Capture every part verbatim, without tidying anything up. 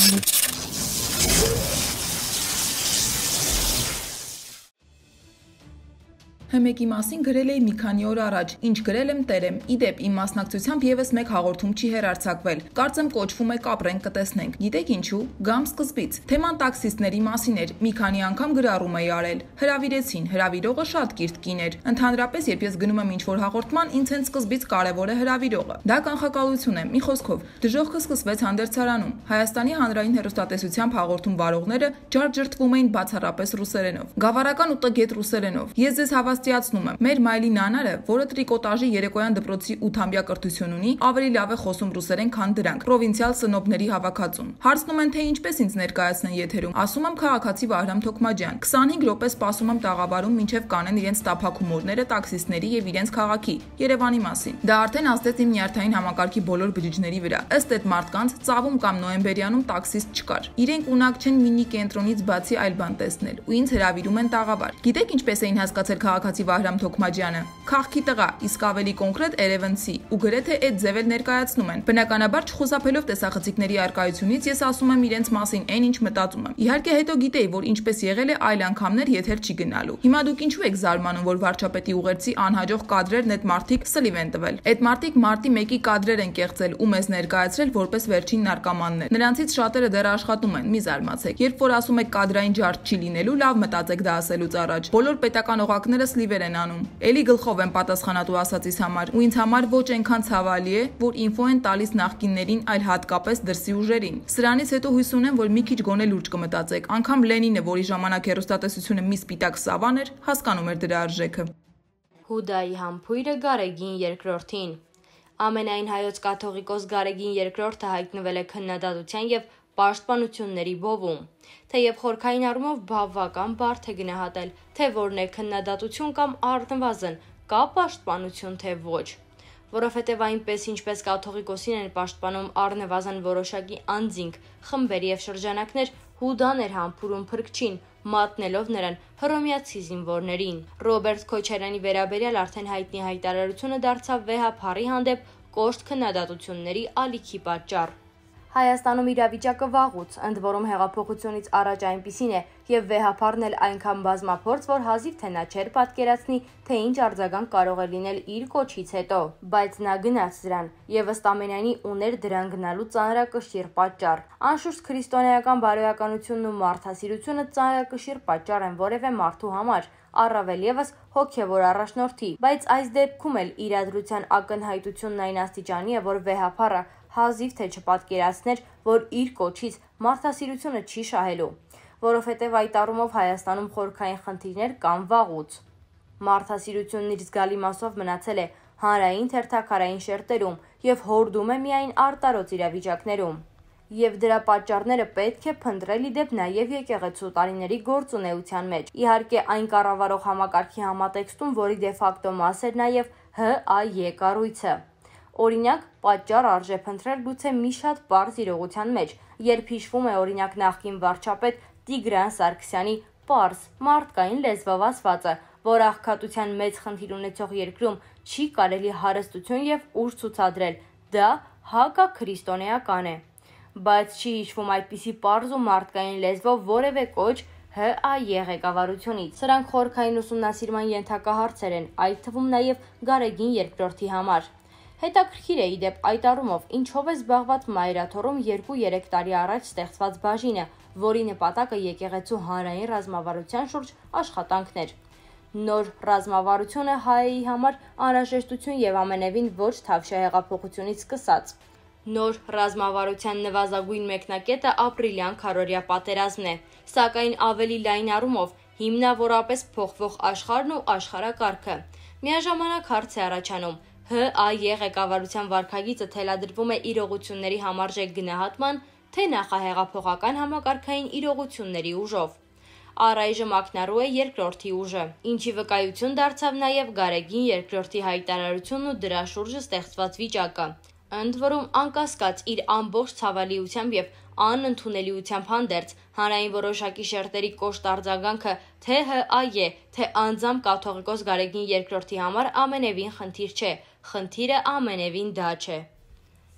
Հմեկի մասին գրել էի մի քանի օր առաջ, ինչ գրել եմ տերեմ, իդեպ իմ մասնակցությամբ եւս մեկ հաղորդում չի հեռարձակվել, կարծեմ կոչվում է կապրենք կտեսնենք, գիտեք ինչու, գամ սկզբից, թեման տաքսիստների մասին էր, մի քանի անգամ գրառում էի արել, հրավիրեցին, հրավիրողը շատ կիրթ կին էր, ընդհանրապես երբ ես գնում եմ ինչ-որ հաղորդման, ինձ հենց սկզբից կարևոր է հրավիրողը, դա կանխակալություն է, մի խոսքով, դժոխքը սկսվեց հանդերձարանում, Հայաստանի հանրային հեռուստատեսությամբ հաղորդում վարողները ջարդջրթվում էին բացառապես ռուսերենով, գավառական ու տգետ ռուսերենով, ես ձեզ հավաստիացնում եմ, մեր Մայլի նանարը, որը տրիկոտաժի երեկոյան դպրոցի ութամյա կրթություն ունի, ավելի լավ է խոսում ռուսերեն, քան դրանք, պրովինցիալ սնոբների հավաքածուն։ Հարցնում են, թե ինչպես ինձ ներկայացնեն եթերում, ասում եմ քաղաքացի Վահրամ Թոքմաջյան, քսանհինգ րոպե սպասում եմ տաղավարում, մինչև կանեն իրենց տափակ հումորները տաքսիստների եւ իրենց քաղաքի, Երևանի մասին։ Դա արդեն ազդեց իմ նյարդային համակարգի բոլոր բջիջների վրա։ Ըստ այդ մարդկանց, ծավում կամ նոեմբերյանում տաքսիստ չկար։ Իրենք ունակ չեն մինի կենտրոնից բացի այլ բան տեսնել, ու ինձ հրավիրում են տաղավար։ Գիտեք ինչպես էին հասկացել քաղաքացի Վահրամ Թոքմաջյանը, քաղաքի տղա, իսկ ավելի կոնկրետ երևանցի, ու գրեթե այդ ձևեր ներկայացնում են։ Բնականաբար չխուսափելով տեսախցիկների արկայությունից, ես ասում եմ իրենց մասին այն ինչ մտածում եմ։ Իհարկե հետո գիտեի, որ ինչպես եղել է այլ անգամներ եթեր չի գնալու։ Հիմա դուք ինչու եք զարմանում, որ վարչապետի ուղերձի անհաջող կադրերն այդ մարդիկ սլիվ են տվել։ Այդ մարդիկ մարտի մեկի կադրեր են կեղծել ու մեզ ներկայացրել որպես վերջին նարկոմաններ։ Նրանցից շատերը դեռ աշխատում են, մի զարմացեք։ Երբ որ ասում եք կադրային ջարդ չի լինելու, լավ մտածեք դա ասելուց առաջ։ Բոլոր պետական օղակները սլիվեր են անում։ Էլի գլխով եմ պատասխանատու ասածիս համար, ու ինձ համար ոչ այնքան ցավալի է, որ ինֆո են տալիս նախկիններին, այլ հատկապես դրսի ուժերին։ Սրանից հետո հույս ունեմ, որ մի քիչ գոնե լուրջ կմտածեք։ Անգամ Լենինը, որի ժամանակ հեռուստատեսությունը մի սպիտակ սավան էր, հասկանում էր դրա արժեքը։ Հուդայի համբույրը Գարեգին երկրորդին։ Ամենայն հայոց կաթողիկոս Գարեգին երկրորդը հայտնվել է քննադատության եւ պաշտպանությունների բովում։ Թեև խորքային առումով բավական բարդ է գնահատել, թե որն է քննադատություն կամ առնվազն կա պաշտպանություն, թե ոչ։ Որովհետև այնպես ինչպես կաթողիկոսին են պաշտպանում առնվազն որոշակի անձինք, խմբեր եւ շրջանակներ, Հուդան էր համբուրում փրկչին, մատնելով նրան հռոմեացի զինվորներին։ Ռոբերտ Քոչարյանի վերաբերյալ արդեն հայտնի հայտարարությունը դարձավ վեհափառի հանդեպ կոշտ քննադատությունների ալիքի պատճառ։ Հայաստանում իրավիճակը վաղուց, ընդ որում հեղափոխությունից առաջ այնպիսին է, եւ վեհափառն էլ այնքան բազմափորձ, որ հազիվ թե նա չէր պատկերացնի, թե ինչ արձագանք կարող է լինել իր կոչից հետո, բայց նա գնաց դրան, եւ ըստ ամենայնի ուներ դրան գնալու ծանրակշիռ պատճառ։ Անշուշտ քրիստոնեական բարոյականությունն ու մարդասիրությունը ծանրակշիռ պատճառ են որևէ մարդու համար, առավել եւս հոգեվոր առաջնորդի, բայց այս դեպքում էլ իրադրության ակնհայտությունն այն աստիճանի է, որ վեհափառը հազիվ թե չպատկերացներ, որ իր կոչից մարդասիրությունը չի շահելու, որովհետև այդ առումով Հայաստանում խորքային խնդիրներ կան վաղուց։ Մարդասիրությունն իր զգալի մասով մնացել է հանրային թերթակարային շերտերում եւ հորդում է միայն արտարոց իրավիճակներում։ Եվ դրա պատճառները պետք է փնտրել իդեպ նաև եկեղեցու տարիների գործունեության մեջ։ Իհարկե այն կառավարող համակարգի համատեքստում, որի դեֆակտո մաս էր նաև ՀԱԵ կառույցը։ Օրինակ, պատճառ արժե փնտրել գուցե մի շատ պարզ իրողության մեջ, երբ հիշվում է օրինակ նախկին վարչապետ Տիգրան Սարգսյանի պարզ մարդկային լեզվով ասվածը, որ աղքատության մեծ խնդիր ունեցող երկրում չի կարելի հարստություն եւ ուժ ցուցադրել, դա հակաքրիստոնեական է։ Բայց չի հիշվում այդպիսի պարզ ու մարդկային լեզվով որևէ կոչ ՀԱԵ ղեկավարությունից։ Սրանք խորքային ուսումնասիրման ենթակա հարցեր են, այդ թվում նաև Գարեգին երկրորդի համար։ Հետաքրքիր է իդեպ այդ առումով, ինչով է զբաղված Մայրաթոռում երկու-երեք տարի առաջ ստեղծված բաժինը, որի նպատակը եկեղեցու հանրային ռազմավարության շուրջ աշխատանքն էր։ Նոր ռազմավարությունը ՀԱԵ-ի համար անհրաժեշտություն եւ ամենևին ոչ Թավշյա հեղափոխությունից սկսած։ Նոր ռազմավարության նվազագույն մեկնակետը ապրիլյան քարոզիա պատերազմն է, սակայն ավելի լայն առումով հիմնավորապես փոխվող աշխարհն ու աշխարհակարգը։ Միաժամանակ հարց է առաջանում. ՀԱԵ ղեկավարության վարքագիծը թելադրվում է իրողությունների համարժեք գնահատման, թե նախահեղափոխական համակարգային իրողությունների ուժով։ Առայժմ ակնառու է երկրորդի ուժը, ինչի վկայություն դարձավ նաև Գարեգին երկրորդի հայտարարությունն ու դրա շուրջը ստեղծված վիճակը։ Ընդ որում անկասկած իր ամբողջ ցավալիությամբ եւ անընդունելիությամբ հանդերձ հանրային որոշակի շերտերի կոշտ արձագանքը թե ՀԱԵ, թե անձամբ կաթողիկոս Գարեգին երկրորդի համար ամենևին խնդիր չէ, խնդիրը ամենևին դա չէ։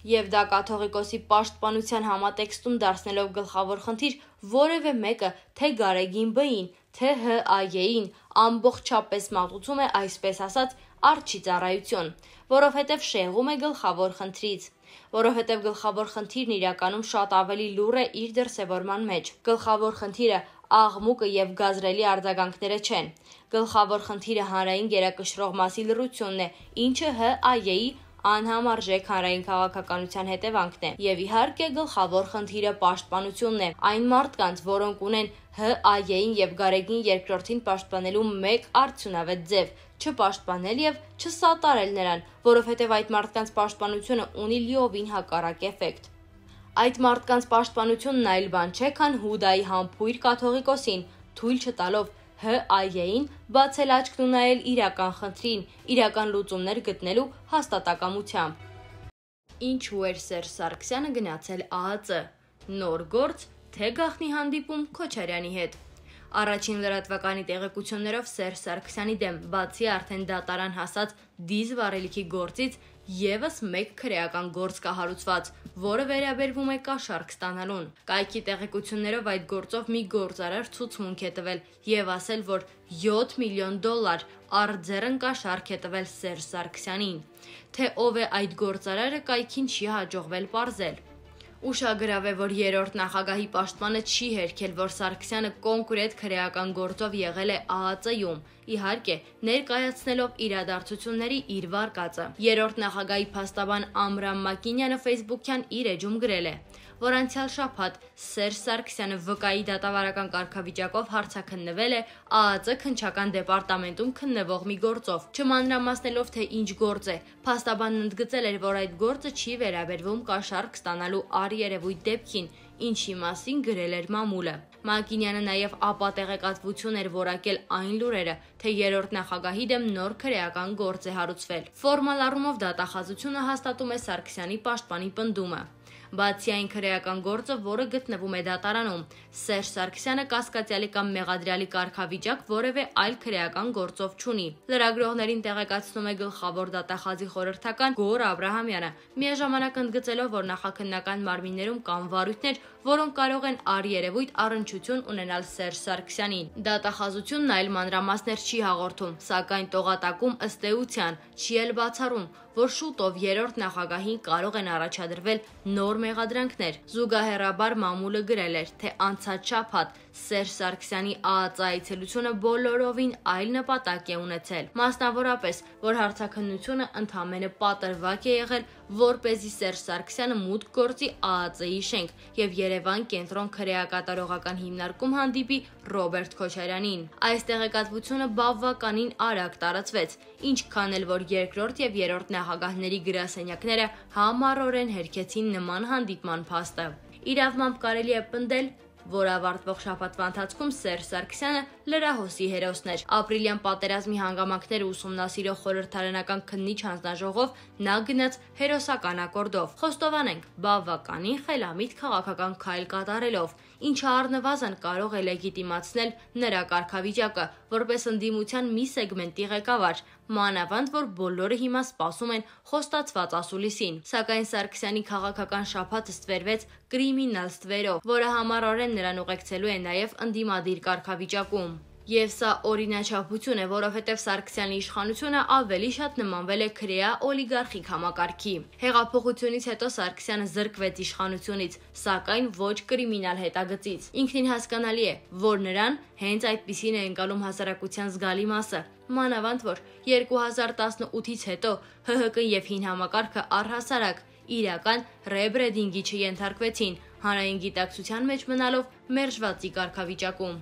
Եվ դա կաթողիկոսի պաշտպանության համատեքստում դարձնելով գլխավոր խնդիր որևէ մեկը թե Գարեգին Բ-ին, թե Հ Ա-ին ամբողջապես մատուցում է այսպես ասած արջի ծառայություն, որովհետև շեղում է գլխավոր խնդրից, որովհետև գլխավոր խնդիրն իրականում շատ ավելի լուռ է իր դրսևորման մեջ։ Գլխավոր խնդիրը աղմուկը եւ գազրելի արձագանքները չեն։ Գլխավոր խնդիրը հանրային գերակշռող մասի լռությունն է, ինչը Հ Ա-ի անհամարժեք հանրային քաղաքականության հետևանքն է։ Եվ իհարկե գլխավոր խնդիրը պաշտպանությունն է, այն մարդկանց, որոնք ունեն Հ Ա-ին եւ Գարեգին երկրորդին պաշտպանելու մեկ արդյունավետ ձև՝ չպաշտպանել եւ չսատարել նրան, որովհետեւ այդ մարդկանց պաշտպանությունը ունի լիովին հակառակ էֆեկտ։ Այդ մարդկանց պաշտպանությունն այլ բան չէ, քան Հուդայի համբույր կաթողիկոսին, թույլ չտալով Հ Ա-ին բացել աչքն ու նայել իրական խնդրին, իրական լուծումներ գտնելու հաստատակամությամբ։ Ինչու էր Սերժ Սարգսյանը գնացել Ա Ա Ծ։ Նոր գործ, թե գաղտնի հանդիպում Քոչարյանի հետ։ Առաջին լրատվականի տեղեկություններով Սերժ Սարգսյանի դեմ, բացի արդեն դատարան հասած դիզ վառելիքի գործից, եւս մեկ քրեական գործ կա հարուցված, որը վերաբերվում է կաշառք ստանալուն։ Կայքի տեղեկություններով այդ գործով մի գործարար ցուցմունք է տվել եւ ասել, որ յոթ միլիոն դոլար արձերն կաշառք է տվել Սերժ Սարգսյանին։ Թե ով է այդ գործարարը, կայքին չի հաջողվել պարզել։ Ուշագրավ է, որ երրորդ նախագահի պաշտպանը չի հերքել, որ Սարգսյանը կոնկրետ քրեական գործով եղել է Ա Ա Ծ-ում, իհարկե, ներկայացնելով իրադարձությունների իր վարկածը։ Երրորդ նախագահի փաստաբան Ամրամ Մակինյանը ֆեյսբուքյան իր էջում գրել է, որ անցյալ շաբաթ Սերժ Սարգսյանը վկայի դատավարական կարգավիճակով հարցաքննվել է Ա Ա Ծ քննչական դեպարտամենտում քննվող մի գործով։ Չմանրամասնելով, թե ինչ գործ է, փաստաբանն ընդգծել էր, որ այդ գործը չի վերաբերվում կաշառք ստանալու առերևույթ դեպքին, ինչի մասին գրել էր մամուլը։ Մակինյանը նաև ապատեղեկատվություն էր որակել այն լուրերը, թե երրորդ նախագահի դեմ նոր քրեական գործ է հարուցվել։ Ֆորմալ առումով դատախազությունը հաստատում է Սարգսյանի պաշտպանի պնդումը։ Բացի այն քրեական գործը, որը գտնվում է դատարանում, Սերժ Սարգսյանը կասկածյալի կամ մեղադրյալի կարգավիճակ որևէ այլ քրեական գործով չունի։ Լրագրողներին տեղեկացնում է գլխավոր դատախազի խորհրդական Գոռ Աբրահամյանը, միաժամանակ ընդգծելով, որ նախաքննական մարմիններում կան վարույթներ, որոնք կարող են առերևույթ առնչություն ունենալ Սերժ Սարգսյանին։ Դատախազությունն այլ մանրամասներ չի հաղորդում, սակայն տողատակում ըստ էության չի էլ բացառում, որ շուտով երրորդ նախագահին կարող են առաջադրվել նոր մեղադրանքներ։ Զուգահեռաբար մամուլը գրել էր, թե անցած շաբաթ Սերժ Սարգսյանի Ա Ա Ծ այցելությունը բոլորովին այլ նպատակ է ունեցել։ Մասնավորապես, որ հարցաքննությունը ընդամենը պատրվակ է եղել, որպեսզի Սերժ Սարգսյանը մուտք գործի Ա Ա Ծ-ի շենք եւ Երևան կենտրոն քրեակատարողական հիմնարկում հանդիպի Ռոբերտ Քոչարյանին։ Այս տեղեկատվությունը բավականին արագ տարածվեց, ինչքան էլ որ երկրորդ եւ երրորդ նախագահների գրասենյակները համառորեն հերքեցին նման հանդիպման փաստը։ Իրավամբ կարելի է պնդել, որ ավարտվող շաբաթվա ընթացքում Սերժ Սարգսյանը լրահոսի հերոսն էր։ Ապրիլյան պատերազմի հանգամանքները ուսումնասիրող խորհրդարանական քննիչ հանձնաժողով նա գնաց հերոսական ակորդով։ Խոստովանենք, բավականին խելամիտ քաղաքական քայլ կատարելով, ինչը առնվազն կարող է լեգիտիմացնել նրա կարգավիճակը որպես ընդդիմության մի սեգմենտի ղեկավար, մանավանդ որ բոլորը հիմա սպասում են խոստացված ասուլիսին։ Սակայն Սարգսյանի քաղաքական շաբաթը ստվերվեց կրիմինալ ստվերով, որը համառորեն նրան ուղեկցելու է նաև ընդդիմադիր կարգավիճակում։ Եվ սա օրինաչափություն է, որովհետև Սարգսյանի իշխանությունը ավելի շատ նմանվել է քրեա օլիգարխիկ համակարգի։ Հեղափոխությունից հետո Սարգսյանը զրկվեց իշխանությունից, սակայն ոչ կրիմինալ հետագծից։ Ինքնին հասկանալի է, որ նրան հենց այդպիսին է ընկալում հասարակության զգալի մասը, մանավանդ որ երկու հազար տասնութից հետո Հ Հ Կ եւ հին համակարգը առհասարակ իրական ռեբրենդինգի չենթարկվեցին, հանրային գիտակցության մեջ մնալով մերժվածի կարգավիճակում։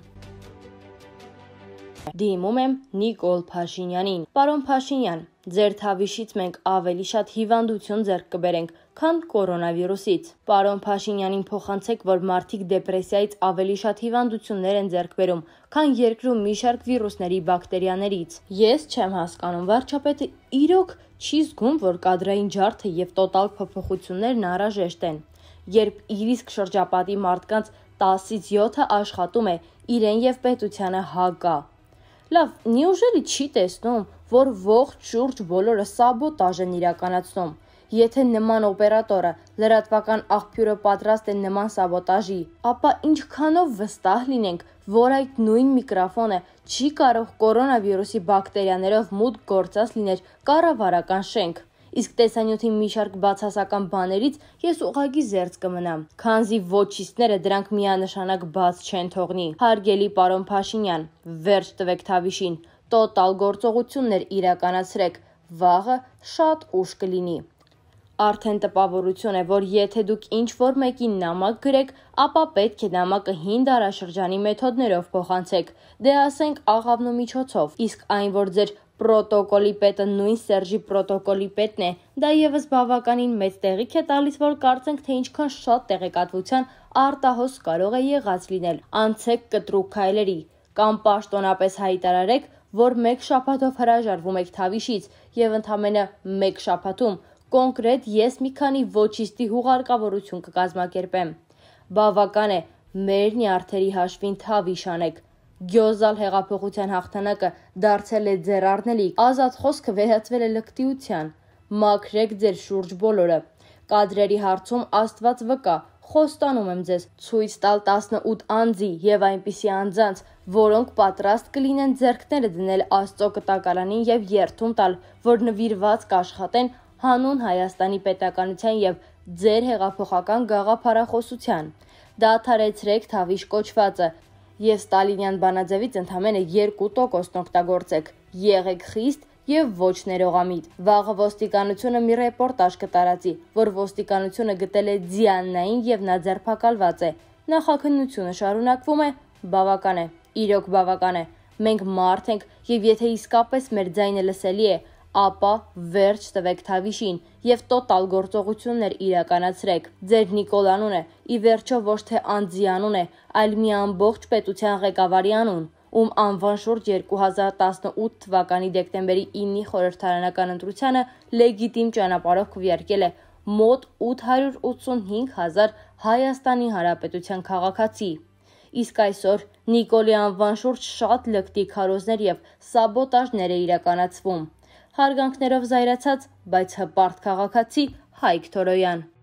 Դիմում եմ Նիկոլ Փաշինյանին։ Պարոն Փաշինյան, ձեր թավիշից մենք ավելի շատ հիվանդություն ձեռք կբերենք, քան կորոնավիրուսից։ Պարոն Փաշինյանին փոխանցեք, որ մարդիկ դեպրեսիայից ավելի շատ հիվանդություններ են ձեռք բերում, քան երկրում մի շարք վիրուսների բակտերիաներից։ Ես չեմ հասկանում, վարչապետը իրոք չի զգում, որ կադրային ջարդը եւ տոտալ փոփոխություններն անհրաժեշտ են, երբ իր իսկ շրջապատի մարդկանց տասից յոթը աշխատում է, իրեն եւ պետությանը հակա։ Լավ, նիուժելի չի տեսնում, որ ողջ շուրջ բոլորը սաբոտաժ են իրականացնում։ Եթե նման օպերատորը լրատվական աղբյուրը պատրաստ է նման սաբոտաժի, ապա ինչքանով վստահ լինենք, որ այդ նույն միկրոֆոնը չի կարող կորոնավիրուսի բակտերիաներով մուտք գործած լիներ կառավարական շենք։ Իսկ տեսանյութի մի շարք բացասական բաներից ես ուղղակի զերծ կմնամ, քանզի ոչիստները դրանք միանշանակ բաց չեն թողնի։ Հարգելի պարոն Փաշինյան, վերջ տվեք Թավիշին, տոտալ գործողություններ իրականացրեք, վաղը շատ ուշ կլինի։ Արդեն տպավորություն է, որ եթե դուք ինչ-որ մեկին նամակ գրեք, ապա պետք է նամակը հին դարաշրջանի մեթոդներով փոխանցեք, դե ասենք աղավնու միջոցով, իսկ այն, որ ձեր պրոտոկոլի պետը նույն Սերժի պրոտոկոլի պետն է, դա եւս բավականին մեծ տեղիք է տալիս, որ կարծենք, թե ինչքան շատ տեղեկատվության արտահոս կարող է եղած լինել։ Անցեք կտրուկ քայլերի, կամ պաշտոնապես հայտարարեք, որ մեկ շաբաթով հրաժարվում եք Թավիշից եւ ընդամենը մեկ շաբաթում կոնկրետ ես մի քանի ոչիստի հուղարկավորություն կկազմակերպեմ։ Բավական է մեր նյարդերի հաշվին Թավիշ անեք։ Գյոզալ հեղափոխության հաղթանակը դարձել է ձեռառնելիք, ազատ խոսքը վերածվել է լկտիության։ Մաքրեք ձեր շուրջ բոլորը։ Կադրերի հարցում Աստված վկա, խոստանում եմ ձեզ, ցույց տալ տասնութ անձի եւ այնպիսի անձանց, որոնք պատրաստ կլինեն ձեռքները դնել Աստծո կտակարանին եւ երդում տալ, որ նվիրված կաշխատեն հանուն Հայաստանի պետականության եւ ձեր հեղափոխական գաղափարախոսության։ Դադարեցրեք Թավիշ կոչվածը եւ Ստալինյան բանաձևից ընդամենը երկու տոկոսն օգտագործեք։ Եղեք խիստ եւ ոչ ներողամիտ։ Վաղը ոստիկանությունը մի ռեպորտաժ կտարածի, որ ոստիկանությունը գտել է Ձիաննային եւ նա ձերբակալված է։ Նախաքննությունը շարունակվում է, բավական է, իրոք բավական է։ Մենք մարդ ենք եւ եթե իսկապես մեր ձայնը լսելի է, ապա վերջ տվեք Թավիշին եւ տոտալ գործողություններ իրականացրեք։ Ձեր Նիկոլ անունը ի վերջո ոչ թե անձի անուն է, այլ մի ամբողջ պետության ղեկավարի անուն, ում անվան շուրջ երկու հազար տասնութ թվականի դեկտեմբերի իննի խորհրդարանական ընտրությանը լեգիտիմ ճանապարհով քվեարկել է մոտ ութ հարյուր ութսունհինգ հազար Հայաստանի Հանրապետության քաղաքացի։ Իսկ այսօր Նիկոլի անվան շուրջ շատ լկտի քարոզներ եւ սաբոտաժներ է իրականացվում։ Հարգանքներով զայրացած, բայց հպարտ քաղաքացի Հայկ Թորոյան։